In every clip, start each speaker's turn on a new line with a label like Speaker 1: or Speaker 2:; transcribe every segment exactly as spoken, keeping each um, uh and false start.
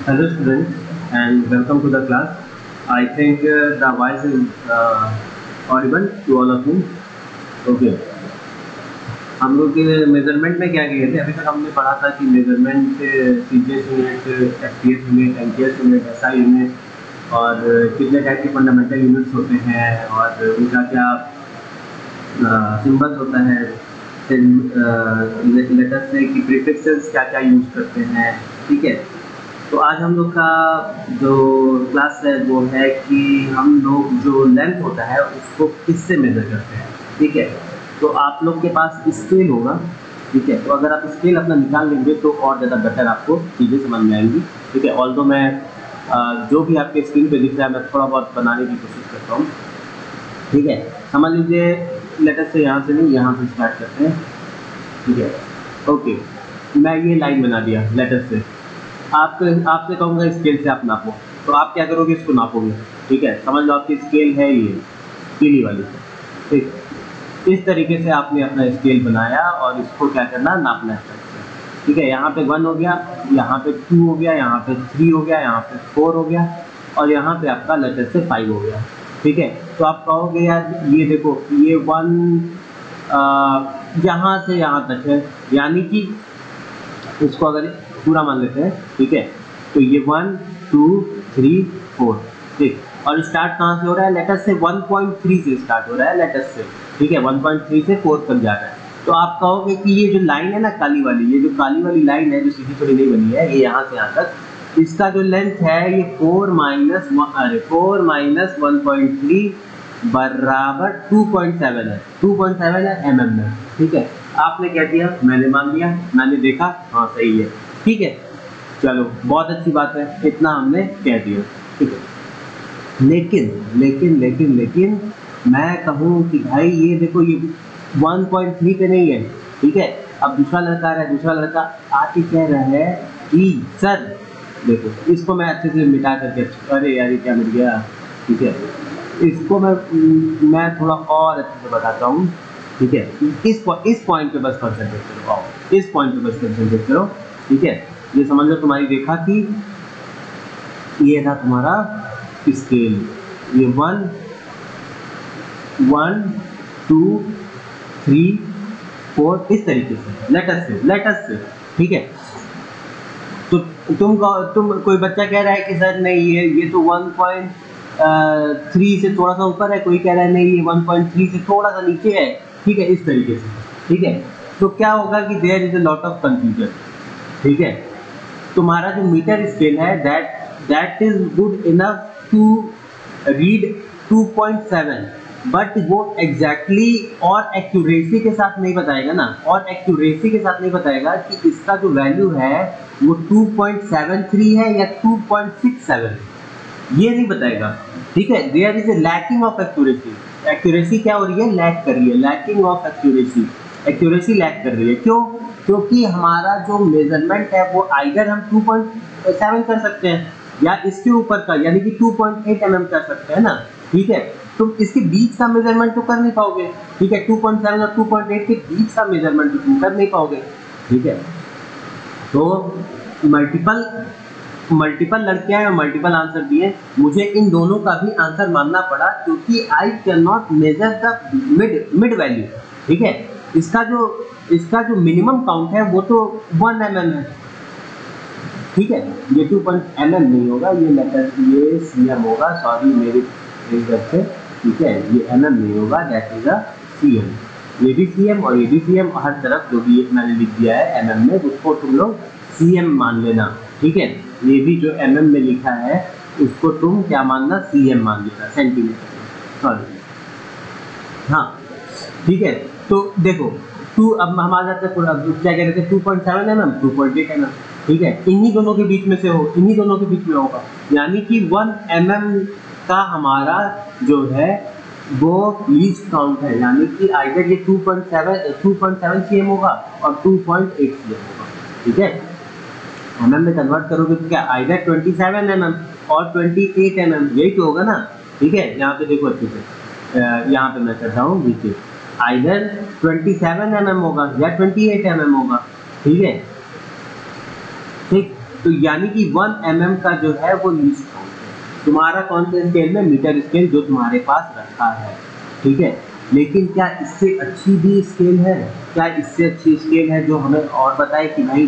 Speaker 1: Hello students and welcome to the class. I think uh, the voice is uh, audible to all of you. Okay. हम लोग measurement में क्या किए थे? अभी तक हमने पढ़ा था कि measurement CGS unit, FPS unit, MTS unit, SI unit और कितने टाइप के फंडामेंटल यूनिट्स होते हैं और उनका क्या सिंबल्स होता है, लेटर्स से कि प्रीफिक्सेस क्या क्या यूज करते हैं. ठीक है. तो आज हम लोग का जो क्लास है वो है कि हम लोग जो लेंथ होता है उसको किससे मेजर करते हैं. ठीक है. तो आप लोग के पास स्केल होगा. ठीक है. तो अगर आप स्केल अपना निकाल लेंगे तो और ज़्यादा बेटर आपको चीज़ें समझ में आएंगी. ठीक है. ऑल्दो मैं जो भी आपके स्क्रीन पे दिख रहा है मैं थोड़ा बहुत बनाने की कोशिश करता हूँ. ठीक है. समझ लीजिए लेटर से यहाँ से नहीं, यहाँ से स्टार्ट करते हैं. ठीक है. ओके. मैं ये लाइन बना दिया लेटर से. आप आपसे कहूँगा स्केल से आप नापो. तो आप क्या करोगे? इसको नापोगे. ठीक है. समझ लो आपकी स्केल है ये पीली वाली. ठीक. इस तरीके से आपने अपना स्केल बनाया और इसको क्या करना, नापना है. ठीक है. यहाँ पे वन हो गया, यहाँ पे टू हो गया, यहाँ पे थ्री हो गया, यहाँ पे फोर हो गया और यहाँ पे आपका लेटर से फाइव हो गया. ठीक है. तो आप कहोगे यार ये देखो ये वन यहाँ से यहाँ तक है, यानी कि इसको अगर पूरा मान लेते हैं. ठीक है. तो ये वन टू थ्री फोर. ठीक. और स्टार्ट कहाँ से हो रहा है? लेटर से वन पॉइंट थ्री से स्टार्ट हो रहा है लेटर से. ठीक है. वन पॉइंट थ्री से फोर तक जा रहा है. तो आप कहोगे कि ये जो लाइन है ना काली वाली, ये जो काली वाली लाइन है जो सीधी थोड़ी नहीं बनी है, ये यहाँ से यहाँ तक, इसका जो लेंथ है ये फोर माइनस अरे four minus one point three बराबर टू पॉइंट सेवन है. टू पॉइंट सेवन है एम एम में. ठीक है. आपने क्या किया? मैंने मान लिया, मैंने देखा हाँ सही है. ठीक है. चलो बहुत अच्छी बात है, इतना हमने कह दिया. ठीक है. लेकिन लेकिन लेकिन लेकिन मैं कहूँ कि भाई ये देखो ये वन पॉइंट थ्री पे नहीं है. ठीक है. अब दूसरा लड़का आ रहा है, दूसरा लड़का आके कह रहा है कि सर देखो इसको मैं अच्छे से मिटा करके, अरे यार ये क्या मिल गया. ठीक है. इसको मैं मैं थोड़ा और अच्छे से बताता हूँ. ठीक है. इस इस पॉइंट पे बस कंसंट्रेट करो. आओ इस पॉइंट पे बस कंसंट्रेट करो. ठीक है. ये समझ लो तुम्हारी रेखा की, ये था तुम्हारा स्केल. ये one one two three four इस तरीके से लेटर से लेटर से. ठीक है. तो तुम तुम कोई बच्चा कह रहा है कि सर नहीं ये ये तो वन पॉइंट थ्री से थोड़ा सा ऊपर है, कोई कह रहा है नहीं ये वन पॉइंट थ्री से थोड़ा सा नीचे है. ठीक है. इस तरीके से. ठीक है. तो क्या होगा कि there is a lot of confusion. ठीक है. तुम्हारा जो मीटर स्केल है that that is good enough to read two point seven, but वो एग्जैक्टली exactly और एक्यूरेसी के साथ नहीं बताएगा ना, और एक्यूरेसी के साथ नहीं बताएगा कि इसका जो वैल्यू है वो टू पॉइंट सेवन थ्री है या टू पॉइंट सिक्स सेवन, ये नहीं बताएगा. ठीक है. There is a lacking of accuracy. Accuracy क्या हो रही है? लैक कर रही है. Lacking of accuracy. Accuracy lack कर रही है. क्यों? क्योंकि हमारा जो मेजरमेंट है वो आइदर हम टू पॉइंट सेवन कर सकते हैं या इसके ऊपर का यानी कि two point eight M M कर सकते हैं ना. ठीक है. तुम इसके बीच का मेजरमेंट तो कर नहीं पाओगे. ठीक है. टू पॉइंट सेवन और टू पॉइंट एट के बीच का मेजरमेंट तो तुम कर नहीं पाओगे. ठीक है. तो मल्टीपल मल्टीपल लड़के हैं और मल्टीपल आंसर दिए. मुझे इन दोनों का भी आंसर मानना पड़ा क्योंकि I can not measure the mid mid value. ठीक है. इसका जो इसका जो मिनिमम काउंट है वो तो वन एम एम है. ठीक है. ये टू पॉइंट एम एम नहीं होगा, ये लेटर ये सी एम होगा. सॉरी मेरी इधर से. ठीक है. ये एम एम नहीं होगा, that is a C M. ये भी सी एम और ये भी सी एम, हर तरफ जो भी मैंने लिख दिया है एम एम में उसको तुम लोग सी एम मान लेना. ठीक है. ये भी जो एम एम में लिखा है उसको तुम क्या मानना? सी एम मान लेना, सेंटीमीटर. सॉरी. हाँ. ठीक है. तो देखो टू अब हम आ जाते हैं क्या कह रहे थे, two point seven M M, two point eight M M. ठीक है. इन्हीं दोनों के बीच में से हो, इन्हीं दोनों के बीच में होगा, यानी कि वन एम एम का हमारा जो है वो लीस्ट काउंट है, यानी कि आइदर ये two point seven two point seven C M होगा और two point eight C M होगा. ठीक है. एम एम में कन्वर्ट करोगे तो क्या either twenty seven M M और ट्वेंटी एट एम एम, यही तो होगा ना. ठीक है. यहाँ पे देखो अच्छे से, यहाँ पे मैं कर रहा हूँ नीचे, either twenty seven M M होगा या ट्वेंटी एट एम एम होगा. ठीक है. ठीक. तो यानी कि वन एम एम का जो है वो लीस्ट काउंट है तुम्हारा कौन से स्केल में, मीटर स्केल जो तुम्हारे पास रखा है, ठीक है। लेकिन क्या इससे अच्छी भी स्केल है, क्या इससे अच्छी स्केल है जो हमें और बताए कि भाई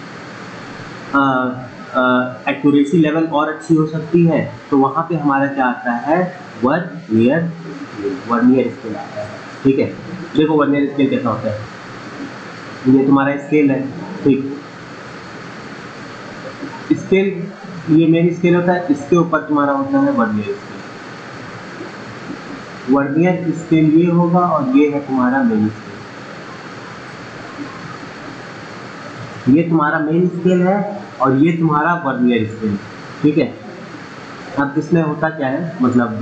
Speaker 1: एक्यूरेसी लेवल और अच्छी हो सकती है, तो वहाँ पे हमारा क्या आता है, वर्नियर वर्नियर स्केल आता है, ठीक है। देखो वर्नियर स्केल कैसा होता है, ये तुम्हारा स्केल है, ठीक। स्केल ये मेन स्केल होता है, इसके ऊपर तुम्हारा होता है वर्नियर स्केल। वर्नियर स्केल ये होगा और ये है तुम्हारा मेन स्केल। ये तुम्हारा मेन स्केल है और ये तुम्हारा वर्नियर स्केल, ठीक है। अब इसमें होता क्या है, मतलब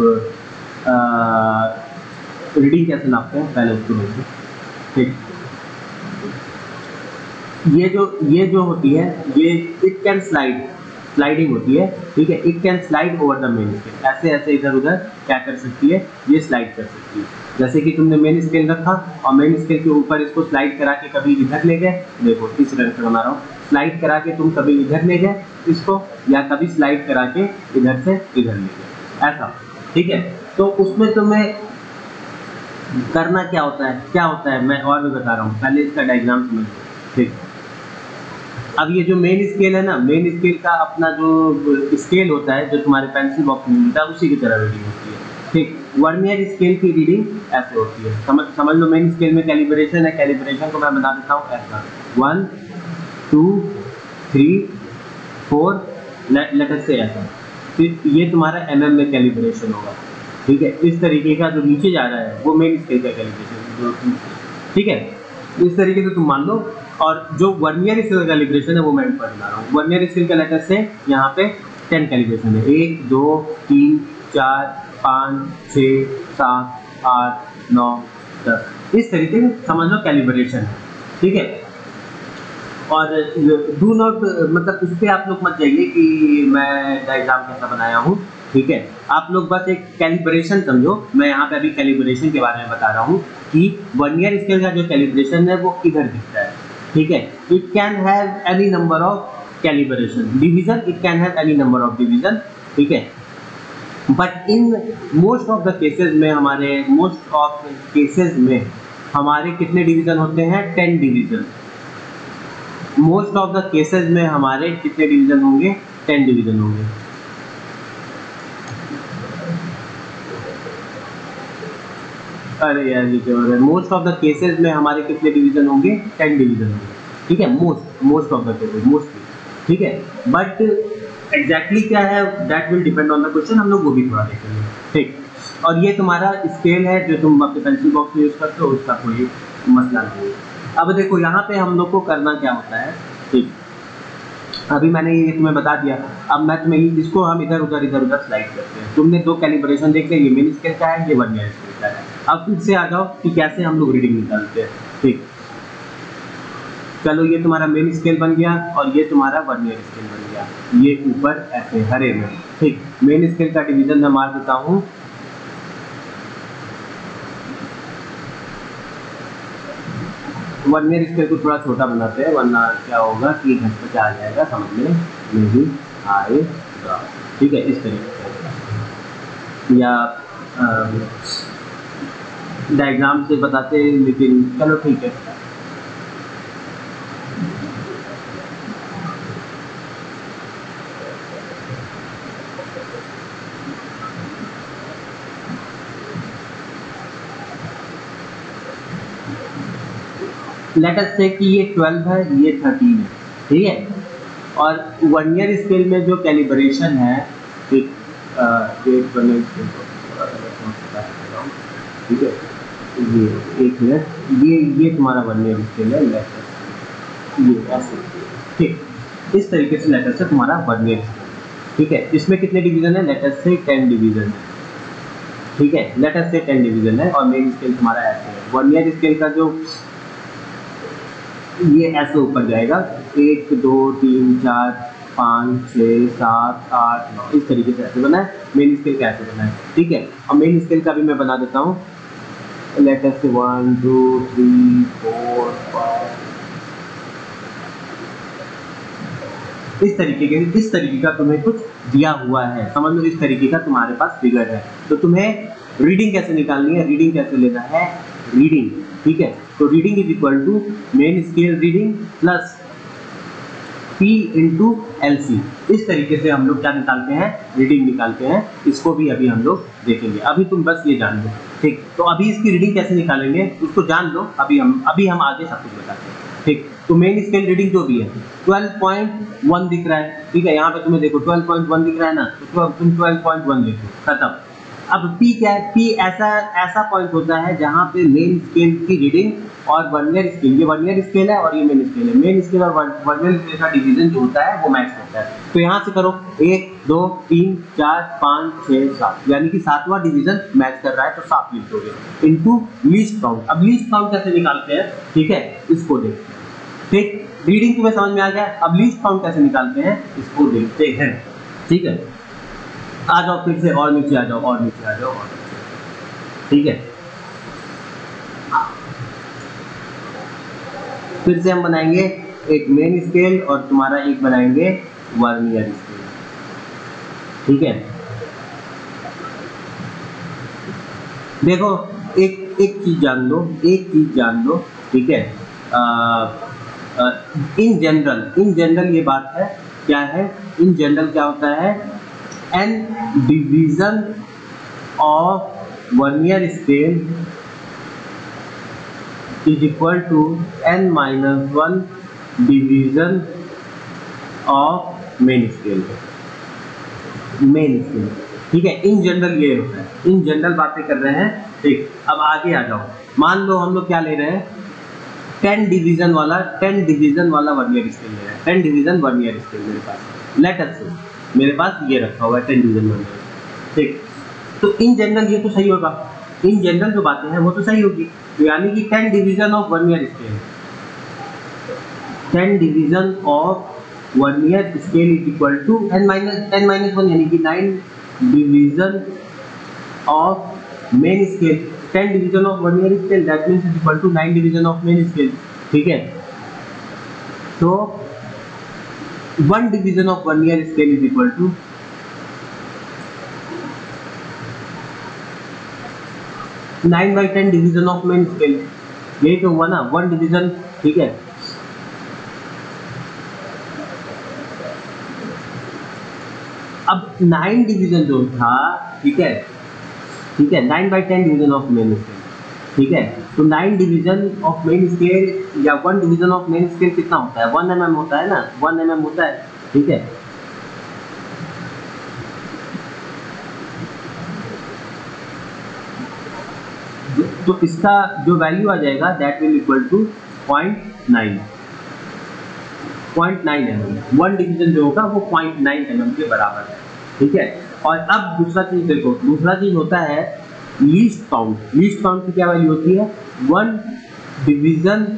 Speaker 1: रीडिंग कैसे नापते हैं पहले उसको देखिए, ठीक। ये जो ये जो होती है ये इट कैन स्लाइड स्लाइडिंग होती है, ठीक है। It can slide over the main scale, ऐसे ऐसे इधर उधर क्या कर सकती है, ये स्लाइड कर सकती है। जैसे कि तुमने मेन स्केल रखा और मेन स्केल के ऊपर इसको स्लाइड करा के कभी इधर ले गए, देखो इस रंग से बना रहा हूँ, स्लाइड करा के तुम कभी इधर ले गए इसको, या कभी स्लाइड करा के इधर से इधर ले गए, ऐसा, ठीक है। तो उसमें तुम्हें करना क्या होता है, क्या होता है मैं और भी बता रहा हूँ, पहले इसका डायग्राम समझ लो, ठीक। अब ये जो मेन स्केल है ना, मेन स्केल का अपना जो स्केल होता है जो तुम्हारे पेंसिल बॉक्स में मिलता है उसी की तरह रीडिंग होती है, ठीक। वर्नियर स्केल की रीडिंग ऐसे होती है, समझ समझ लो। मेन स्केल में कैलिब्रेशन है, कैलिब्रेशन को मैं बता देता हूँ ऐसा, one two three four, later से ऐसा, फिर ये तुम्हारा एम एम में कैलिब्रेशन होगा, ठीक है। इस तरीके का जो नीचे जा रहा है वो मेन स्केल का कैलिब्रेशन, ठीक है। इस तरीके से तुम मान लो। और जो वर्नियर स्केल का कैलिब्रेशन है वो मैं ऊपर बता रहा हूँ। वर्नियर स्केल का लेटर से यहाँ पे टेन कैलिब्रेशन है, एक दो तीन चार पाँच छः सात आठ नौ दस, इस तरीके से समझ लो कैलिब्रेशन है, ठीक है। और डू नॉट मतलब उस पर आप लोग मत जाइए कि मैं डायग्राम कैसा बनाया हूँ, ठीक है। आप लोग बस एक कैलिब्रेशन समझो, मैं यहाँ पे अभी कैलिब्रेशन के बारे में बता रहा हूँ कि वर्नियर स्केल का जो कैलिब्रेशन है वो इधर दिखता है, ठीक है। It can have any number of calibration division, it can have any number of division, ठीक है। But in most of the cases में हमारे मोस्ट ऑफ केसेस में हमारे कितने डिवीजन होते हैं, ten division. Most of the cases में हमारे कितने डिवीजन होंगे, टेन डिवीजन होंगे। अरे यार ये क्या हो रहा है, मोस्ट ऑफ द केसेस में हमारे कितने डिवीजन होंगे, टेन डिवीजन होंगे, ठीक है। Most most of the cases, mostly, ठीक है। बट एग्जैक्टली क्या है that will depend on the question, हम लोग वो भी थोड़ा देखेंगे, ठीक। और ये तुम्हारा स्केल है जो तुम अपने पेंसिल बॉक्स में यूज करते हो, उसका कोई मसला नहीं है। अब देखो यहाँ पे हम लोग को करना क्या होता है, ठीक। अभी मैंने ये तुम्हें बता दिया, अब मैं तुम्हें इसको हम इधर उधर इधर उधर स्लाइड करते हैं। तुमने दो कैलिब्रेशन देख लिया, ये मेन स्केल का है, ये वर्नियर स्केल का है। अब फिर से आ जाओ कि कैसे हम लोग रीडिंग निकालते हैं, ठीक। चलो ये तुम्हारा मेन स्केल बन गया और ये तुम्हारा वर्नियर स्केल बन गया, ये ऊपर ऐसे हरे में, ठीक। मेन स्केल का डिवीजन मैं मार देता हूँ, वर्नियर स्केल को थोड़ा छोटा बनाते हैं वरना क्या होगा कि घटपटा आ जाएगा, समझ में नहीं आएगा, ठीक है। इस तरीके से या डायग्राम से बताते हैं, लेकिन चलो ठीक है। लेट अस से कि ये ट्वेल्व है, ये थर्टीन है, ठीक है। और वर्नियर स्केल में जो कैलिब्रेशन है, ठीक ठीक है, ये एक मिनट, ये ये तुम्हारा वर्नियर स्केल है, लेटर ये ऐसे, ठीक। इस तरीके से लेटर से तुम्हारा वर्नियर स्केल, ठीक है। इसमें कितने डिवीजन है, लेटर से टेन डिवीजन है, ठीक है। लेटर से टेन डिवीजन है और मेन स्केल तुम्हारा ऐसे है। वर्नियर स्केल का जो ये ऐसे ऊपर जाएगा, एक दो तीन चार पाँच छः सात आठ नौ, इस तरीके से ऐसे बना है। मेन स्केल का ऐसे बना है, ठीक है। और मेन स्केल का भी मैं बना देता हूँ, लेटर से one two three four five इस तरीके के इस तरीके का तुम्हें कुछ दिया हुआ है, समझ लो इस तरीके का तुम्हारे पास फिगर है। तो तुम्हें रीडिंग कैसे निकालनी है, रीडिंग कैसे लेना है, रीडिंग, ठीक है। तो reading is equal to main scale reading plus P into L C. इस तरीके से हम लोग क्या निकालते हैं, रीडिंग निकालते हैं। इसको भी अभी हम लोग देखेंगे, अभी तुम बस ये जान लो, ठीक। तो अभी इसकी रीडिंग कैसे निकालेंगे उसको जान लो, अभी हम अभी हम आगे सब कुछ बताते हैं, ठीक। तो मेन स्केल रीडिंग जो भी है ट्वेल्व पॉइंट वन दिख रहा है, ठीक है। यहाँ पे तुम्हें देखो ट्वेल्व पॉइंट वन दिख रहा है ना, तो तुम ट्वेल्व पॉइंट वन लिखो, खत्म। अब P क्या है, P ऐसा ऐसा पॉइंट होता है जहाँ पे मेन स्केल की रीडिंग और वर्नियर स्केल, ये वर्नियर स्केल है और ये मेन स्केल है, मेन स्केल और वर्नियर स्केल का डिवीजन जो होता है वो मैच होता है। तो यहाँ से करो एक दो तीन चार पाँच छः सात, यानी कि सातवां डिवीजन मैच कर रहा है, तो सात लिख दोगे इनटू लीस्ट काउंट। अब लीस्ट काउंट कैसे निकालते हैं, ठीक है, इसको देखते हैं, ठीक। रीडिंग तुम्हें समझ में आ गया, अब लीस्ट काउंट कैसे निकालते हैं इसको देखते हैं, ठीक है। आ जाओ फिर से और नीचे आ जाओ और नीचे आ जाओ और ठीक है। फिर से हम बनाएंगे एक मेन स्केल और तुम्हारा एक बनाएंगे वर्नियर स्केल, ठीक है। देखो एक एक चीज जान लो, एक चीज जान लो, ठीक है। इन जनरल इन जनरल ये बात है, क्या है इन जनरल क्या होता है, n division of vernier scale is equal to n minus one division of main scale, main scale, ठीक है। इन जनरल ये होता है, इन जनरल बातें कर रहे हैं, ठीक। अब आगे आ जाओ, मान लो हम लोग क्या ले रहे हैं, टेन डिवीजन वाला टेन डिवीजन वाला वर्नियर स्केल ले रहे हैं, टेन डिवीजन वर्नियर स्केल मेरे पास, लेट अस से मेरे पास ये रखा हुआ है टेन डिवीजन वर्नियर, ठीक। तो इन जनरल ये तो सही होगा, इन जनरल जो बातें हैं वो तो सही होगी, तो यानी कि ten division of vernier scale, ten division of vernier scale is equal to n minus ten minus one, यानी कि nine division of main scale, ten division of vernier scale that means is equal to nine division of main scale, ठीक है। तो one division of vernier scale is equal to nine by ten division of main scale, यही तो हुआ ना, one division, ठीक है। अब नाइन डिवीजन जो था, ठीक है, ठीक है, nine by ten division of main scale, ठीक है। तो nine division of main scale या one division of main scale कितना होता है, वन एम एम होता है ना, वन एम एम होता है, ठीक है। तो इसका जो वैल्यू आ जाएगा that will equal to point nine, point nine M M, one division जो होगा वो पॉइंट नाइन एम एम के बराबर है, ठीक है। और अब दूसरा चीज देखो, दूसरा चीज होता है लीस्ट काउंट। लीस्ट काउंट की क्या वैल्यू होती है, one division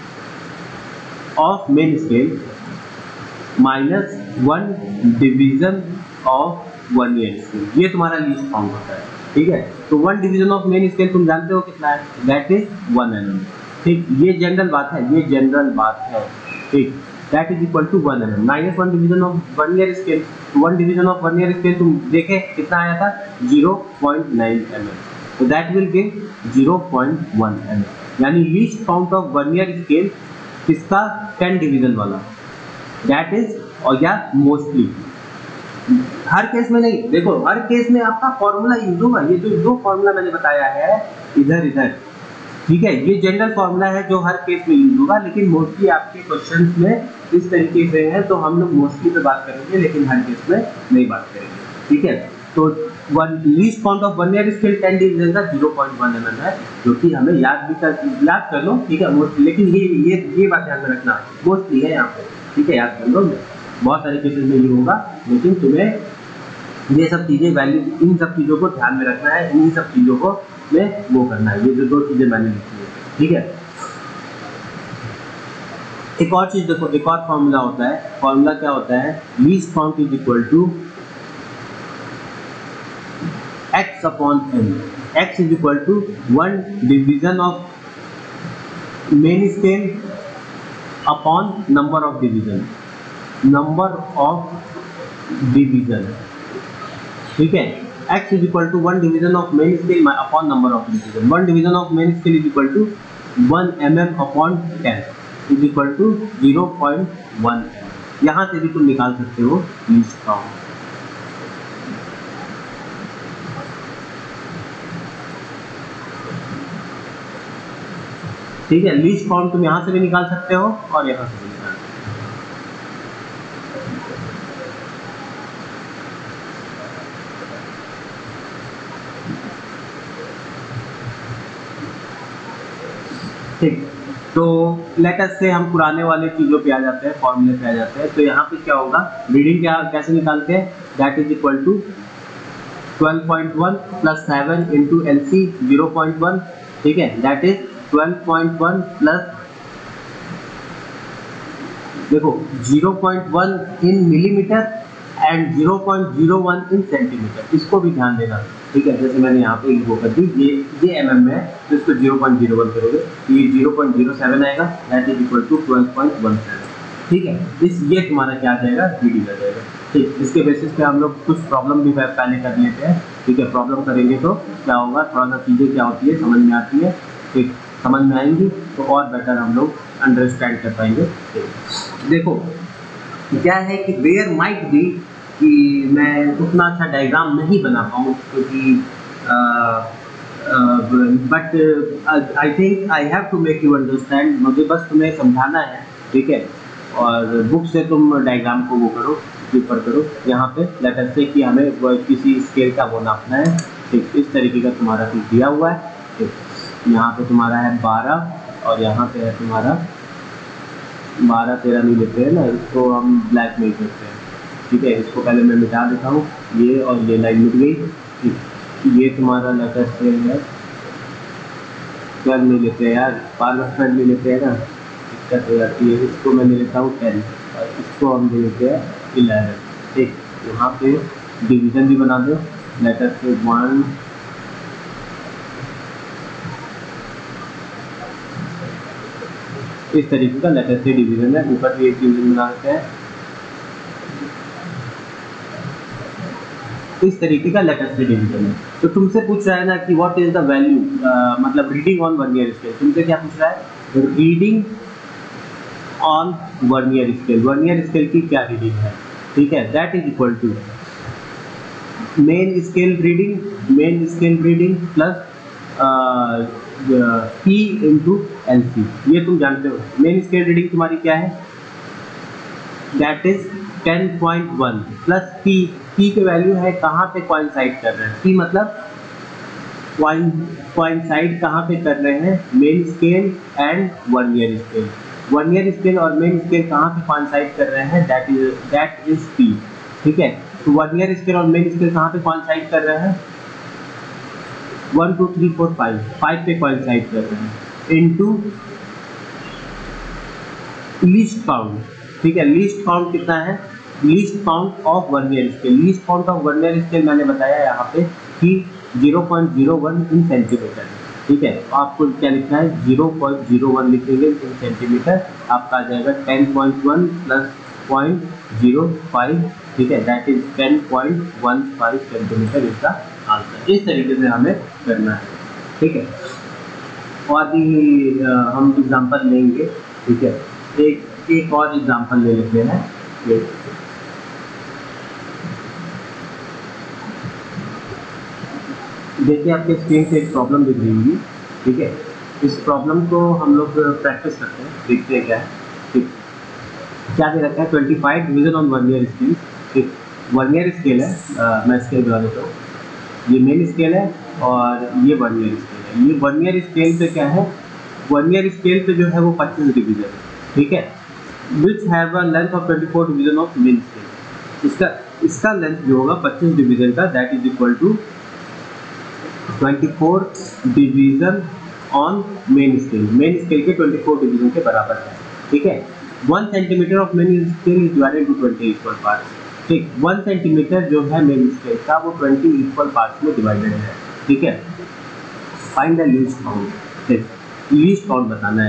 Speaker 1: of main scale minus one division of vernier scale, ये तुम्हारा लीस्ट काउंट होता है, ठीक है। तो one division of main scale तुम जानते हो कितना है, that is one M M, ठीक। ये जनरल बात है, ये जनरल बात है, ठीक। That is equal to one M M minus one division of vernier scale, one division of vernier scale तुम देखे कितना आया था, zero point nine M M, तो that will give zero point one M M, यानी least count of vernier scale किसका, ten division वाला, that is, और या मोस्टली, हर केस में नहीं, देखो हर केस में आपका फॉर्मूला यूज होगा, ये जो दो फॉर्मूला मैंने बताया है इधर इधर, ठीक है, ये जनरल फॉर्मूला है जो हर केस में यूज होगा, लेकिन मोस्टली आपके क्वेश्चंस में इस तरीके से है, तो हम लोग मोस्टली पे बात करेंगे, लेकिन हर केस में नहीं बात करेंगे, ठीक है। तो one least count of vernier scale ten division का zero point one M M है, जो कि हमें याद भी कर याद कर लो, ठीक है, लेकिन ये ये ये बात ध्यान में रखना, मोस्टली है यहाँ पे, ठीक है, याद कर लो, बहुत सारे केसेस में ये होगा, लेकिन तुम्हें ये सब चीजें वैल्यू, इन सब चीजों को ध्यान में रखना है, इन सब चीजों को में वो करना है, ये जो दो चीजें मैंने लिखी है, ठीक है। एक और चीज देखो, एक और फॉर्मूला होता है, फॉर्मूला क्या होता है, least count is equal to x upon n, x is equal to one division of main scale upon number of division, number of division, ठीक है। x is equal to one division of main scale upon number of division. One division of main scale is equal to one M M upon ten is equal to zero point one. यहाँ से भी तुम निकाल सकते हो least count. ठीक है, least count तुम यहाँ से भी निकाल सकते हो और यहाँ से भी निकाल सकते हो। ठीक, तो लेटर से हम पुराने वाले चीज़ों पे आ जाते हैं, फॉर्मूले पे आ जाते हैं। तो यहाँ पे क्या होगा, रीडिंग क्या कैसे निकालते हैं, that is equal to twelve point one plus seven into L C zero point one, ठीक है, that is twelve point one plus, देखो zero point one in millimetre and zero point zero one in centimetre, इसको भी ध्यान देना, ठीक है। जैसे मैंने यहाँ पे वो कर दी, ये ये एम एम में है तो इसको जीरो पॉइंट जीरो वन करोगे तो ये जीरो पॉइंट जीरो सेवन आएगा, that is equal to twelve point one seven, ठीक है। इस ये तुम्हारा क्या आ जाएगा, रीडिंग आ जाएगा। ठीक, इसके बेसिस पे हम लोग कुछ प्रॉब्लम भी पहले कर लेते हैं, ठीक है। प्रॉब्लम करेंगे तो क्या होगा, थोड़ा सा चीज़ें क्या होती है समझ में आती है, ठीक, समझ में आएंगी तो और बेटर हम लोग अंडरस्टैंड कर पाएंगे। देखो क्या है कि देयर माइट बी कि मैं उतना अच्छा डायग्राम नहीं बना पाऊँ, क्योंकि but I think I have to make you understand, मुझे बस तुम्हें समझाना है, ठीक है। और बुक से तुम डायग्राम को वो करो, प्रिफर करो। यहाँ पे लेटर से कि हमें किसी स्केल का वो नापना है, ठीक, इस तरीके का तुम्हारा कुछ दिया हुआ है, ठीक। यहाँ पे तुम्हारा है बारह और यहाँ पे है तुम्हारा बारह तेरह नहीं लेते हैं ना, इसको हम ब्लैक में ही करते हैं, ठीक है। इसको पहले मैं मिटा देता हूँ, ये और ये लाइन मिट गई, ठीक। ये तुम्हारा लेटर से है, ट्वेल्व नहीं लेते हैं यार, बार बार ट्वेल्व नहीं लेते हैं ना, दिक्कत हो जाती है। इसको मैं ले लेता हूँ टेन और इसको हम ले लेते हैं इलेवन, ठीक। यहाँ पे डिवीज़न भी बना दो, लेटर से वन इस तरीके का लेटर से डिवीजन है, ऊपर भी एक डिवीजन बना देते हैं, इस तरीके का लेटर से डिवीजन है। तो तुमसे पूछ रहा है ना कि व्हाट इज द वैल्यू, मतलब रीडिंग ऑन वर्नियर स्केल, तुमसे क्या पूछ रहा है, reading on vernier scale, vernier scale की क्या रीडिंग है, ठीक है, that is equal to main scale reading, main scale reading plus P into L C, ये तुम जानते हो। मेन स्केल रीडिंग तुम्हारी क्या है, that is ten point one plus P, P के वैल्यू है कहाँ पे कोइंसाइड कर रहे हैं, P मतलब कोइंसाइड कहाँ पे कर रहे हैं, main scale and vernier scale, vernier scale और मेन स्केल कहाँ पे कोइंसाइड कर रहे हैं, that is that is P, ठीक है। तो वर्नियर स्केल और मेन स्केल कहाँ पे कोइंसाइड कर रहे हैं, one two three four five, five पे कोइंसाइड कर रहे हैं, इनटू लीस्ट काउंट, ठीक है। लीस्ट काउंट कितना है, least count of vernier scale, least count of vernier scale मैंने बताया यहाँ पे कि zero point zero one in centimetre, ठीक है। आपको क्या लिखना है, जीरो पॉइंट जीरो वन लिखेंगे इन सेंटीमीटर, आपका आ जाएगा ten point one plus point zero five, ठीक है, that is ten point one five centimetre इसका आंसर। इस तरीके से हमें करना है, ठीक है। और भी आ, हम एग्जांपल लेंगे, ठीक है। एक एक और एग्जांपल ले लेते हैं, देखिए आपके स्क्रीन पे एक प्रॉब्लम दिख रही होगी, ठीक है। इस प्रॉब्लम को हम लोग प्रैक्टिस करते हैं, देखते हैं क्या है, ठीक। क्या दे रखा है, twenty five division on vernier scale, ठीक। वर्नियर स्केल है, आ, मैं स्केल बता देता हूँ, ये मेन स्केल है और ये वर्नियर स्केल है। ये वर्नियर स्केल पे क्या है, वर्नियर स्केल पे जो है वो पच्चीस डिवीजन है, ठीक है, which have a length of twenty four division of main scale. इसका इसका लेंथ जो होगा पच्चीस डिवीजन का, that is equal to twenty four division on main scale, main scale के ट्वेंटी फोर डिवीजन के बराबर है, ठीक है। One centimetre of main scale is divided to twenty equal parts, ठीक। वन सेंटीमीटर जो है मेन स्केल का वो ट्वेंटी इक्वल पार्ट्स में डिवाइडेड है, ठीक है। फाइंड द लीस्ट काउंट, ठीक, लीस्ट काउंट बताना है।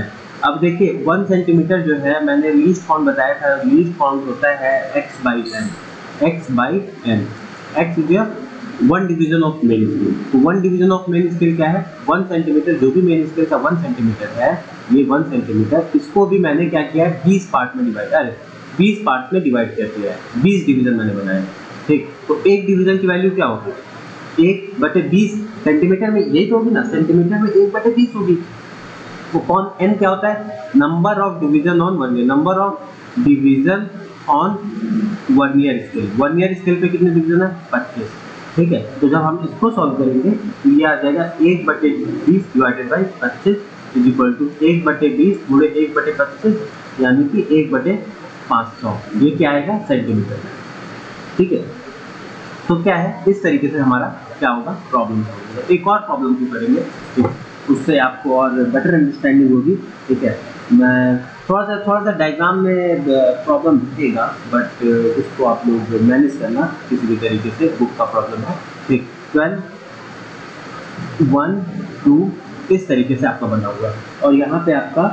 Speaker 1: अब देखिए वन सेंटीमीटर जो है मैंने लीस्ट काउंट बताया था, लीस्ट काउंट होता है x by N, X by N, X is one division of main scale. तो one division of main scale क्या है, वन सेंटीमीटर, जो भी मेन स्केल का वन सेंटीमीटर है, ये वन सेंटीमीटर, इसको भी मैंने क्या किया है बीस पार्ट में डिवाइड, अरे बीस पार्ट में डिवाइड कर दिया है, बीस डिवीजन मैंने बनाया। ठीक, तो एक डिवीजन की वैल्यू क्या होगी, एक बटे बीस, सेंटीमीटर में यही तो होगी ना, सेंटीमीटर में एक बटे बीस होगी। तो कौन एन क्या होता है, number of division on vernier, number of division on vernier scale. Vernier scale पे कितने डिवीजन है, पच्चीस। ठीक है, तो जब हम इसको सॉल्व करेंगे तो ये आ जाएगा एक बटे बीस डिवाइडेड बाई पच्चीस इज इक्वल टू एक बटे बीस गुणे एक बटे पच्चीस, यानी कि एक बटे पाँच सौ। ये क्या आएगा, सेंटीमीटर। ठीक है, तो क्या है, इस तरीके से हमारा क्या होगा, प्रॉब्लम होगा। एक और प्रॉब्लम भी करेंगे, तो उससे आपको और बेटर अंडरस्टैंडिंग होगी। ठीक है, मैं थोड़ा सा थोड़ा सा डायग्राम में प्रॉब्लम दिखेगा, बट उसको आप लोग मैनेज करना किसी भी तरीके से, बुक का प्रॉब्लम है। ठीक, ट्वेल्व वन टू इस तरीके से आपका बना हुआ है, और यहाँ पे आपका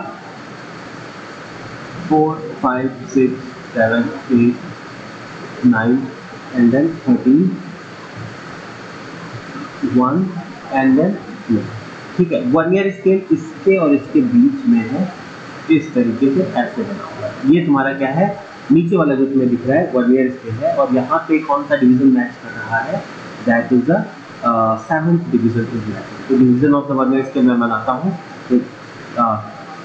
Speaker 1: four five six seven eight nine and then thirteen one and then two. ठीक है, वर्नियर स्केल इसके और इसके बीच में है, इस तरीके से ऐसे बना हुआ है। ये तुम्हारा क्या है, नीचे वाला जो तुम्हें दिख रहा है वर्नियर स्केल है, और यहाँ पे कौन सा डिवीजन मैच कर रहा है, that is the seventh division is matching. तो division of the vernier scale मैं बनाता हूँ। तो uh,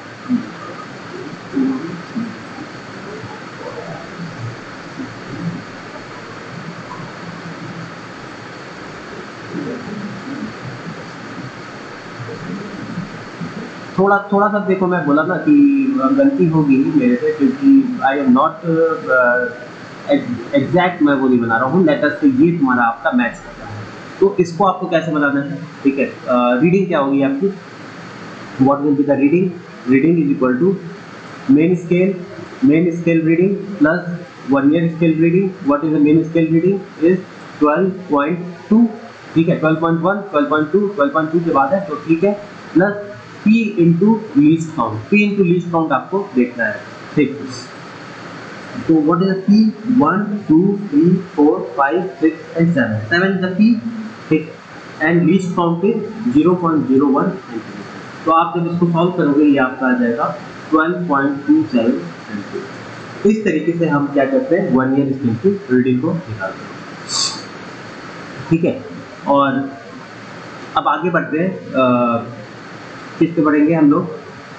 Speaker 1: थोड़ा थोड़ा सा देखो, मैं बोला ना कि गलती होगी मेरे से, क्योंकि आई एम नॉट एग्जैक्ट, मैं वो नहीं बना रहा हूँ। लेटर से ये तुम्हारा आपका मैच करता है, तो इसको आपको कैसे बनाना है। ठीक है, रीडिंग uh, क्या होगी आपकी, what will be the reading, reading is equal to main scale, main scale reading plus vernier scale reading. What is the main scale reading is twelve point two. ठीक है, twelve point one, twelve point two, twelve point two के बाद है, तो ठीक है, plus P into least count, P into least count आपको देखना है। ठीक, तो what is P, one two three four five six and seven, seven is the P। ठीक, and least count is zero point zero one. तो आप जब इसको सॉल्व करोगे ये आपका आ जाएगा twelve point two seven centimetre. इस तरीके से हम क्या करते हैं, वन ईयर स्केल की रीडिंग को निकालते हैं। ठीक है, और अब आगे बढ़ते हैं, किस पे बढ़ेंगे हम लोग,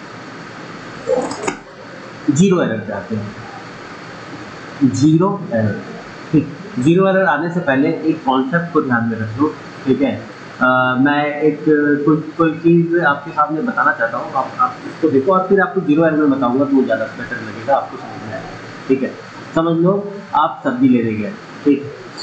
Speaker 1: जीरो एरर पे आते हैं। जीरो एरर, ठीक, जीरो एरर आने से पहले एक कॉन्सेप्ट को ध्यान में रखो। ठीक है, आ, मैं एक कोई कोई चीज़ आपके सामने बताना चाहता हूँ, आप, आप इसको देखो और फिर आपको जीरो एरर में बताऊंगा तो वो ज़्यादा बेटर लगेगा, आपको समझ में आएगा। ठीक है, समझ लो आप सब्जी लेने गए। ठीक,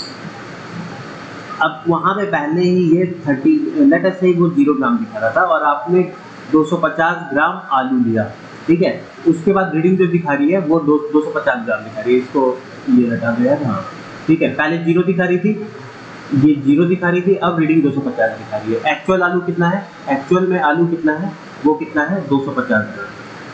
Speaker 1: अब वहाँ पे पहले ही ये थर्टी लेटर से ही वो जीरो ग्राम दिखा रहा था, और आपने दो सौ पचास ग्राम आलू लिया। ठीक है, उसके बाद रीडिंग जो दिखा रही है वो दो दो सौ पचास ग्राम दिखा रही है, इसको ये हटा दो यार। हाँ, ठीक है, पहले जीरो दिखा रही थी, ये जीरो दिखा रही थी, अब रीडिंग दो सौ पचास दिखा रही है। एक्चुअल आलू कितना है, एक्चुअल में आलू कितना है, वो कितना है, दो सौ पचास ग्राम।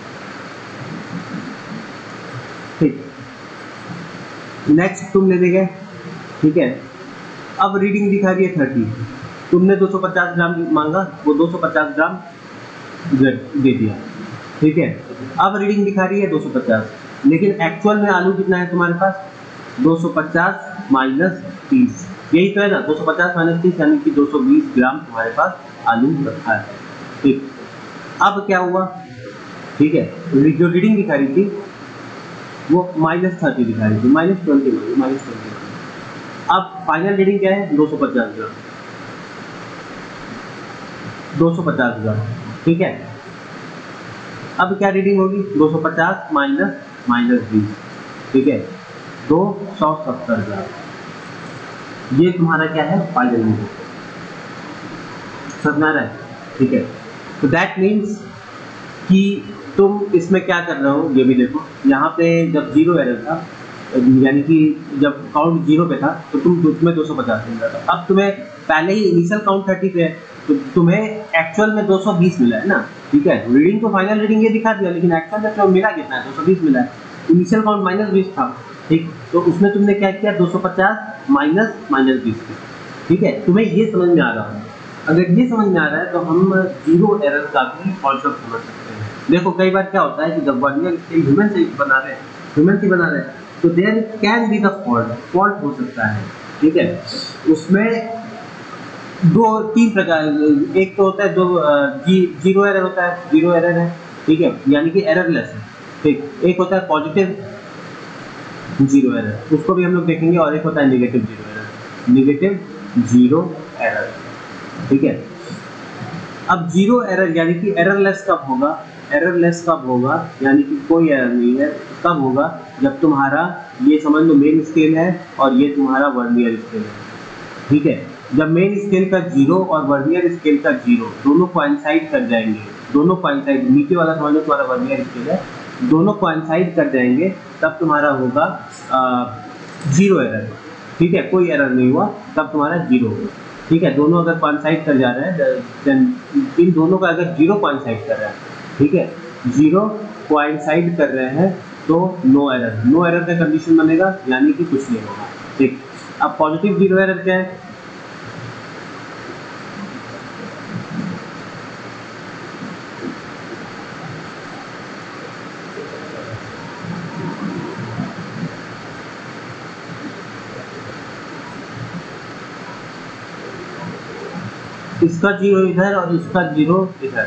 Speaker 1: ठीक, नेक्स्ट तुम ले गए। ठीक है, अब रीडिंग दिखा रही है थर्टी, तुमने दो सौ पचास ग्राम मांगा, वो दो सौ पचास ग्राम दे दिया। ठीक है, अब रीडिंग दिखा रही है दो सौ पचास, लेकिन एक्चुअल में आलू कितना है तुम्हारे पास, दो सौ पचास माइनस तीस, यही तो है ना, दो सौ पचास माइनस तीस यानी कि दो सौ बीस ग्राम तुम्हारे पास आलू रखा है। ठीक, अब क्या हुआ, ठीक है, जो रीडिंग दिखा रही थी वो माइनस थर्टी दिखा रही थी, माइनस ट्वेंटी माइनस ट्वेंटी। अब फाइनल रीडिंग क्या है, दो सौ पचास ग्राम, दो सौ पचास ग्राम। ठीक है, अब क्या रीडिंग होगी, दो सौ पचास माइनस माइनस बीस। ठीक है, दो सौ सत्तर ग्राम। ये तुम्हारा क्या है, फाइनल रीडिंग। समझ आ रहा है। ठीक है, तो दैट मीन्स कि तुम इसमें क्या कर रहे हो, ये भी देखो, यहाँ पे जब जीरो एरर था, यानी कि जब काउंट जीरो पे था, तो तुम तुम्हें दो सौ पचास मिल रहा था। अब तुम्हें पहले ही इनिशियल काउंट थर्टी पे है, तो तुम्हें एक्चुअल में दो सौ बीस मिला है ना, ठीक है, रीडिंग तो फाइनल रीडिंग ये दिखा दिया, लेकिन एक्चुअल में तो मिला कितना है, दो सौ बीस मिला है। इनिशियल काउंट माइनस बीस था, ठीक, तो उसमें तुमने क्या किया, दो सौ पचास माइनस माइनस बीस, ठीक है। तुम्हें ये समझ में आ रहा है, अगर ये समझ में आ रहा है तो हम जीरो एरर का भी कॉन्सेप्ट समझ सकते हैं। देखो कई बार क्या होता है कि जब वर्नियर स्केल ह्यूमन से बना रहे हैं ह्यूमन से बना रहे हैं तो there can be the fault, fault हो सकता है, ठीक है। उसमें दो तीन प्रकार, एक तो होता है जो जी जीरो एरर होता है, जीरो एरर है, ठीक है, यानी कि एररलेस है, ठीक। एक होता है पॉजिटिव जीरो एरर, उसको भी हम लोग देखेंगे, और एक होता है negative zero error, negative zero error, ठीक है। अब जीरो एरर यानी कि एररलेस कब होगा, एररलेस कब होगा यानी कि कोई एरर नहीं है, कब होगा, जब तुम्हारा ये समझ लो मेन स्केल है और ये तुम्हारा वर्नियर स्केल है, ठीक है। जब मेन स्केल का जीरो और वर्नियर स्केल का जीरो दोनों कोइंसाइड कर जाएंगे, दोनों कोइंसाइड, नीचे वाला समझ लो तुम्हारा वर्नियर स्केल है, दोनों कोइंसाइड कर जाएंगे, तब तुम्हारा होगा जीरो एरर, ठीक है, कोई एरर नहीं हुआ, तब तुम्हारा जीरो होगा, ठीक है। दोनों अगर कोइंसाइड कर जा रहे हैं, इन दोनों का अगर जीरो कोइंसाइड कर रहा है, ठीक है, जीरो कोइंसाइड कर रहे हैं तो नो एरर, नो एरर का कंडीशन बनेगा, यानी कि कुछ नहीं होगा, ठीक। अब पॉजिटिव जीरो एरर क्या है, इसका जीरो इधर और इसका जीरो इधर।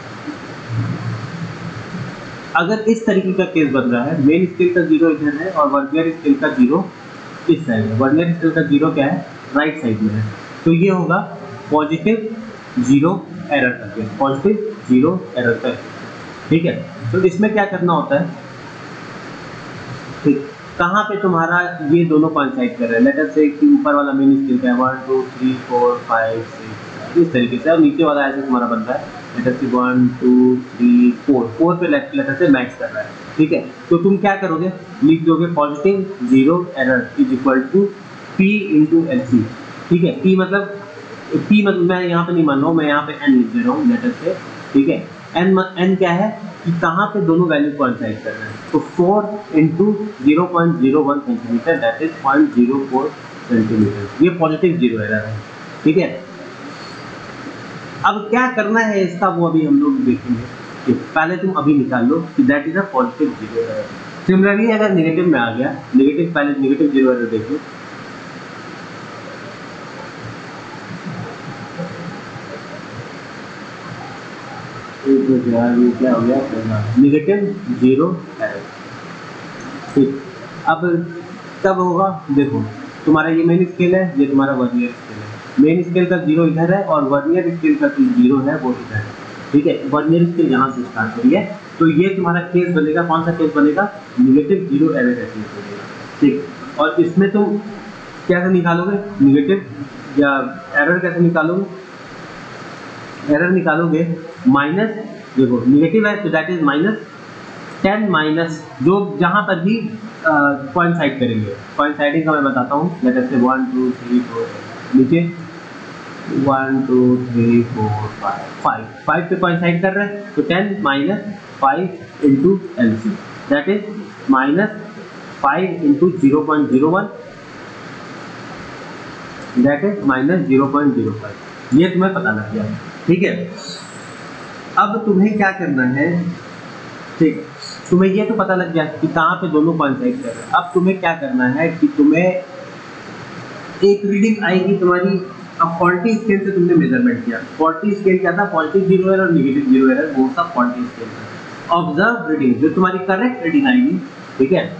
Speaker 1: अगर इस तरीके का केस बन रहा है, मेन स्केल का जीरो इधर है और वर्नियर स्केल का जीरो इस साइड है, वर्नियर स्केल का जीरो क्या है, राइट साइड में है, तो ये होगा पॉजिटिव जीरो एरर का केस, पॉजिटिव जीरो एरर का, ठीक है। तो इसमें क्या करना होता है, ठीक, कहाँ पे तुम्हारा ये दोनों कोइंसाइड कर रहे हैं, लेट अस से कि ऊपर वाला मेन स्केल का है one two three four five six इस तरीके से, और नीचे वाला ऐसे तुम्हारा बन रहा है let us say one two three four, four पे लेट अस से मैच कर रहा है, ठीक है। तो तुम क्या करोगे, लिख दोगे positive zero error is equal to P into L C, ठीक है। पी मतलब पी मतलब मैं यहाँ पे नहीं मान रहा हूँ, मैं यहाँ पे एन लिख दे रहा हूँ लेट अस से, ठीक है। एन एन क्या है कि कहाँ पे दोनों वैल्यू कोइंसाइड कर रहे हैं, तो four into zero point zero one centimetre that is point zero four centimetre, ये पॉजिटिव जीरो एरर है, ठीक है। अब क्या करना है इसका वो अभी हम लोग देखेंगे, कि पहले तुम अभी निकाल लो कि that is a positive zero error. Similarly अगर नेगेटिव में आ गया, नेगेटिव पहले नेगेटिव जीरो एरर देखो, ये क्या हो गया, नेगेटिव जीरो एरर, ठीक। अब कब होगा, देखो तुम्हारा ये मेन स्केल है, ये तुम्हारा वर्नियर स्केल है, मेन स्केल का जीरो इधर है और वर्नियर स्केल का जीरो है वो इधर है, ठीक है। वर्नियर स्केल यहाँ से स्टार्ट करिए, तो ये तुम्हारा केस बनेगा, कौन सा केस बनेगा, नेगेटिव जीरो एरर का केस बनेगा, ठीक। और इसमें तुम कैसे निकालोगे नेगेटिव या एरर कैसे निकालोगे, एरर निकालोगे माइनस, देखो नेगेटिव है तो that is minus ten minus जो जहाँ पर भी कोइंसाइड करेंगे, कोइंसाइडिंग का मैं बताता हूँ, let us say one two three four, नीचे one two three four five, five five पे कोइंसाइड कर रहे हैं, तो ten minus five into L C that is minus five into zero point zero one that is minus zero point zero five, ये तुम्हें पता लग गया, ठीक है। अब तुम्हें क्या करना है, ठीक, तुम्हें ये तो पता लग गया कि कहाँ पे दोनों कोइंसाइड कर रहे हैं। अब तुम्हें क्या करना है कि तुम्हें एक रीडिंग आएगी तुम्हारी, अब फॉल्टी स्केल से तुमने मेजरमेंट किया, फॉल्टी स्केल क्या था, पॉजिटिव जीरो एरर और नेगेटिव जीरो एरर, वो सब फॉल्टी स्केल था। ऑब्जर्व रीडिंग जो तुम्हारी करेक्ट रीडिंग आएगी, ठीक है।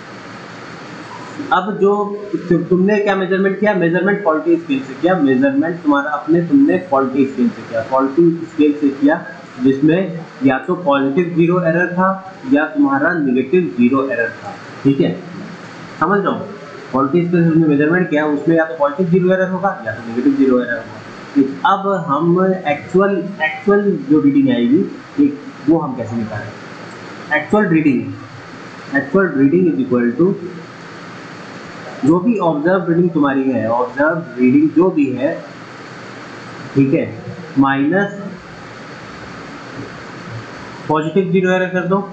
Speaker 1: अब जो तुमने क्या मेजरमेंट किया, मेजरमेंट फॉल्टी स्केल से किया, मेजरमेंट तुम्हारा अपने तुमने फॉल्टी स्केल से किया, फॉल्टी स्केल से किया जिसमें या तो पॉजिटिव जीरो एरर था या तुम्हारा नेगेटिव जीरो एरर था, ठीक है, समझ लो। फॉल्टी स्केल से तुमने मेजरमेंट किया, उसमें या तो पॉजिटिव जीरो एरर होगा या तो नेगेटिव जीरो एरर होगा, ठीक। अब हम एक्चुअल एक्चुअल जो रीडिंग आएगी, ठीक, वो हम कैसे निकालें, actual reading, actual reading is equal to जो भी ऑब्जर्व रीडिंग तुम्हारी है, ऑब्जर्व रीडिंग जो भी है, ठीक है, माइनस पॉजिटिव जीरो एरर कर दो,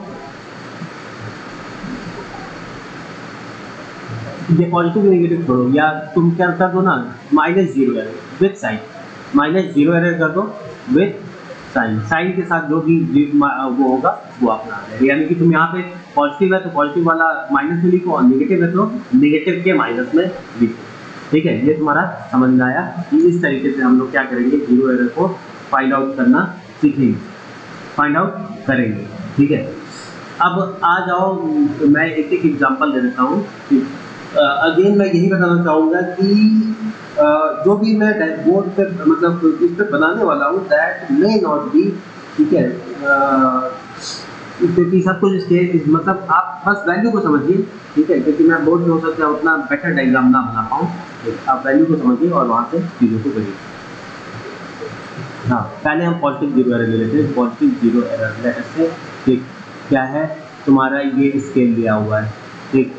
Speaker 1: ये पॉजिटिव नेगेटिव छोड़ो, या तुम क्या कर दो ना, minus zero error with sign, minus zero error कर दो विथ साइन, साइन के साथ जो भी वो होगा वो अपना आ जाएगा। यानी कि तुम यहाँ पे पॉजिटिव है तो पॉजिटिव वाला माइनस में लिखो, और नेगेटिव है तो नेगेटिव के माइनस में लिखो। ठीक है, ये तुम्हारा समझ में आया कि इस तरीके से हम लोग क्या करेंगे, जीरो एरर को फाइंड आउट करना सीखेंगे, फाइंड आउट करेंगे। ठीक है, अब आ जाओ, मैं एक एक एग्जांपल दे देता हूँ। अगेन मैं यही बताना चाहूँगा कि uh, जो भी मैं डैशबोर्ड पे मतलब इस पे बनाने वाला हूँ दैट मे नॉट बी, ठीक है, क्योंकि सब कुछ इसके मतलब आप बस वैल्यू को समझिए। ठीक है, क्योंकि मैं बोर्ड में हो सकता है उतना बेटर डायग्राम ना बना पाऊँ, आप वैल्यू को समझिए और वहाँ से चीज़ों को करिए। हाँ, पहले हम पॉजिटिव जीरो एरर ले लेते हैं। पॉजिटिव जीरो एरर लेटर से, ठीक, क्या है तुम्हारा, ये स्केल दिया हुआ है। ठीक,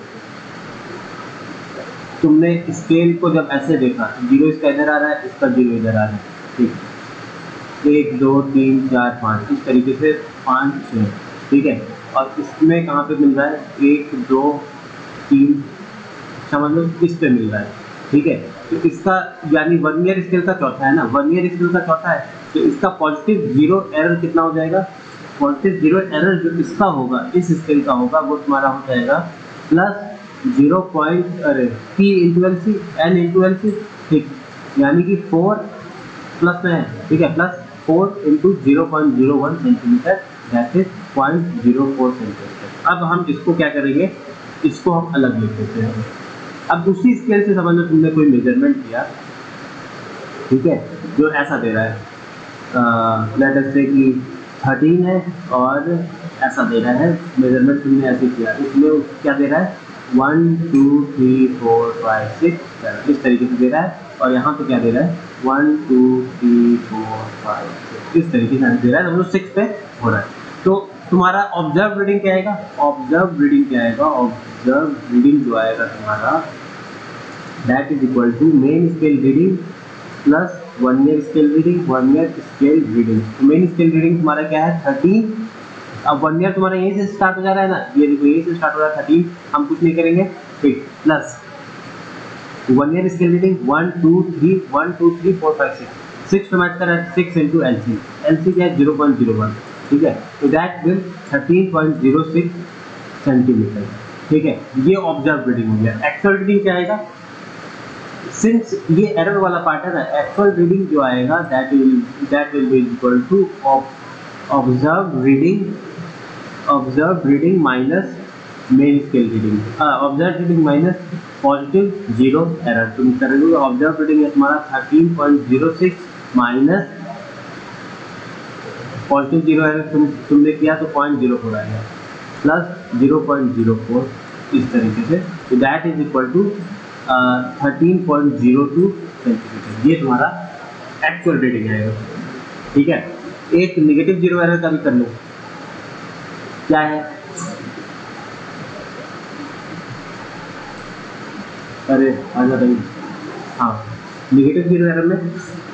Speaker 1: तुमने स्केल को जब ऐसे देखा, जीरो इसका इधर आ रहा है, इसका जीरो इधर आ रहा है। ठीक, एक दो तीन चार पाँच, इस तरीके से पाँच छः। ठीक है, और इसमें कहाँ पे मिल रहा है, एक दो तीन, समझ लो इस पे मिल रहा है। ठीक है, तो इसका यानी वर्नियर स्केल का चौथा है ना, वर्नियर स्केल का चौथा है, तो इसका पॉजिटिव जीरो एरर कितना हो जाएगा, पॉजिटिव जीरो एरर जो इसका होगा, इस स्केल का होगा, वो तुम्हारा हो जाएगा प्लस जीरो पॉइंट अरे P into L C, N into L C. ठीक, यानी कि फोर प्लस में है। ठीक है, plus four into zero point zero one centimetre, that is point zero four centimetre. अब हम इसको क्या करेंगे, इसको हम अलग लिख देते हैं। अब दूसरी स्केल से समझ लो तुमने कोई मेजरमेंट किया, ठीक है, जो ऐसा दे रहा है, लेट अस से कि थर्टीन है, और ऐसा दे रहा है मेजरमेंट तुमने ऐसे किया, इसमें क्या दे रहा है, one two three four five six seven, इस तरीके से दे रहा है, और यहाँ पे क्या दे रहा है, one two three four five six, इस तरीके से दे रहा है, मतलब सिक्स पे हो रहा है। तो तुम्हारा ऑब्जर्व रीडिंग क्या आएगा, ऑब्जर्व रीडिंग क्या आएगा, ऑब्जर्व रीडिंग जो आएगा तुम्हारा, that is equal to main scale reading plus vernier scale reading, vernier scale reading. तो मेन स्केल रीडिंग तुम्हारा क्या है, थर्टीन। अब वन ईयर तुम्हारा यहीं से स्टार्ट हो जा रहा है ना, ये देखो यहीं से स्टार्ट हो रहा है थर्टीन, हम कुछ नहीं करेंगे। ठीक, plus vernier scale reading one two three, one two three four five six, six पे मैच कर रहा है, six into L C, L C क्या है, जीरो पॉइंट जीरो वन। ठीक है, तो that will thirteen point zero six centimetre. ठीक है, ये ऑब्जर्व रीडिंग हो गया। एक्चुअल रीडिंग क्या आएगा, सिंस ये एरर वाला पार्ट है ना, एक्चुअल रीडिंग जो आएगा that will that will be equal to observe reading, observe reading minus main scale reading, observe reading minus positive zero error. तुम करोगे ऑब्जर्व रीडिंग है तुम्हारा thirteen point zero six minus positive zero error तुम तुमने किया तो point zero four आएगा, plus zero point zero four, इस तरीके से। तो that is equal to thirteen point zero two centimetre, ये तुम्हारा एक्चुअल रीडिंग आएगा। ठीक है, एक निगेटिव जीरो एरर का भी कर लो, क्या है, अरे आजा भाई, हाँ, निगेटिव जीरो एरर में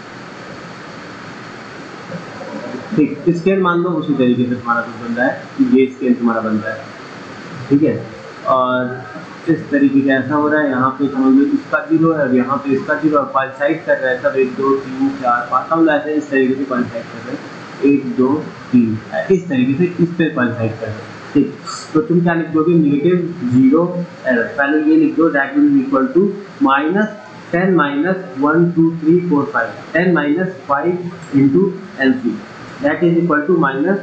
Speaker 1: ठीक स्केल मान लो उसी तरीके से तुम्हारा कुछ बन रहा है कि ये स्केल तुम्हारा बन रहा है। ठीक है, और इस तरीके का ऐसा हो रहा है, यहाँ पे समझ लो इसका जीरो है और यहाँ पे इसका जीरो, और कॉइंसाइड कर रहा है सब, एक दो तीन चार पाँच, हम ऐसे इस तरीके से कॉइंसाइड कर रहे हैं, एक दो तीन, इस तरीके से इस पे कॉइंसाइड कर रहे हैं। ठीक, तो तुम क्या लिख दोगे, निगेटिव जीरो एरर, पहले ये लिख दो, that will be equal to minus ten minus one two three four five, ten minus five into L C, that is equal to minus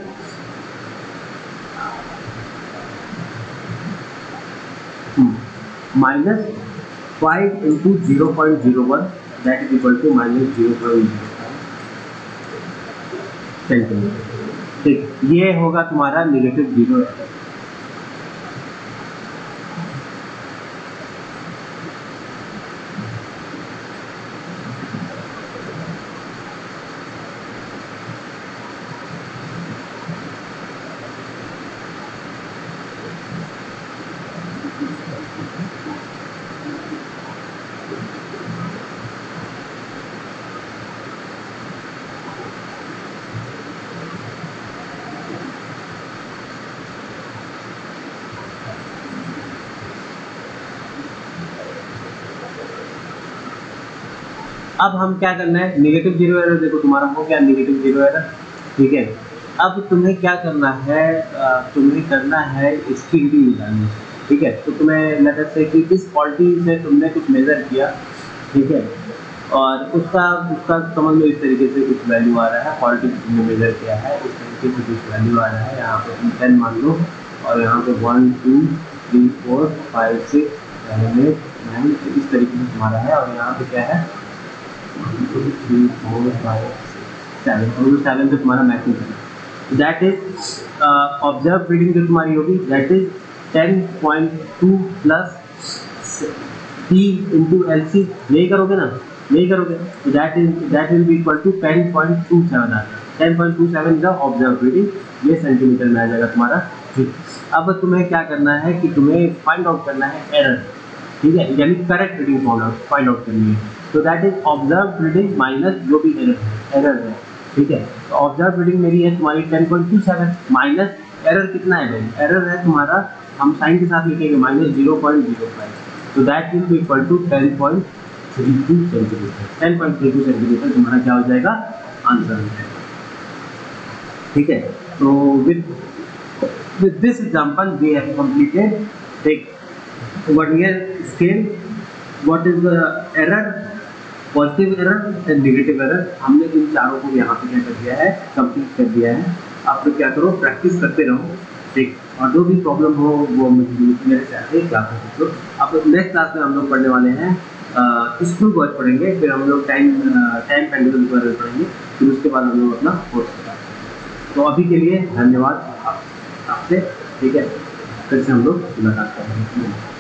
Speaker 1: minus five into zero point zero one, that is equal to minus zero point zero five centimetre. ठीक, ये होगा तुम्हारा negative zero error. अब हम क्या करना है, negative zero error देखो तुम्हारा हो गया नेगेटिव जीरो एरर, ठीक है। अब तुम्हें क्या करना है, तुम्हें करना है इसकी रीडिंग निकालनी, ठीक है। तो तुम्हें लेटर से कि किस क्वालिटी से तुमने कुछ मेजर किया, ठीक है, और उसका उसका समझ लो इस तरीके से कुछ वैल्यू आ रहा है, क्वालिटी तुमने मेजर किया है इस तरीके से कुछ वैल्यू आ रहा है। यहाँ पे तुम टेन मान लो और यहाँ पे one two three four five six seven eight nine इस तरीके से तुम्हारा है, और यहाँ पे क्या है थ्री फोर फाइव सेवन, और सेवन पे तुम्हारा मैक्सिमम है। दैट इज ऑब्जर्व रीडिंग जो तुम्हारी होगी that is ten point two plus T into L C, यही करोगे ना, यही करोगे तो that is that will be equal to ten point two seven आता है। Ten point two seven is observe reading, ये सेंटीमीटर में आ जाएगा तुम्हारा। ठीक, अब तुम्हें क्या करना है कि तुम्हें फाइंड आउट करना है एरर, ठीक है, यानी करेक्ट रीडिंग फाइंड आउट करनी है। तो that is observe reading minus जो भी एरर है एरर है, ठीक है। तो ऑब्जर्व रीडिंग मेरी है तुम्हारी ten point two seven minus error कितना है भाई, एरर है तुम्हारा, हम साइन के साथ लिखेंगे minus zero point zero five, तो that will be equal to ten point three two centimetre. Ten point three two centimetre तुम्हारा क्या हो जाएगा, आंसर हो जाएगा, ठीक है। तो with with this example we have completed the vernier scale, what is the error, positive error and negative error, हमने इन चारों को यहाँ पे क्या कर दिया है, कंप्लीट कर दिया है। आप लोग क्या करो, प्रैक्टिस करते रहो, ठीक, और जो भी प्रॉब्लम हो वो मेरे से आके क्लास में पूछो। अब नेक्स्ट क्लास में हम लोग पढ़ने वाले हैं स्क्रू गॉज पढ़ेंगे, फिर हम लोग टाइम टाइम पेंडुलम के बारे में पढ़ेंगे, फिर उसके बाद हम लोग अपना कोर्स करेंगे। तो अभी के लिए धन्यवाद आपसे, ठीक है, फिर से हम लोग मुलाकात करेंगे।